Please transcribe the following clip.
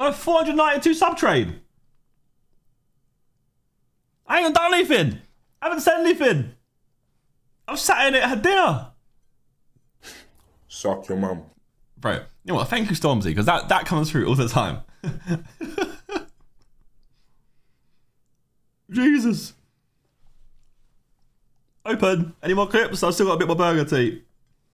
Oh, 492 sub trade. I ain't done anything. I haven't said anything. I'm sat in it, had dinner. Suck your mum. Bro, you know what? Thank you, Stormzy, because that comes through all the time. Jesus. Open. Any more clips? I've still got a bit more burger to eat.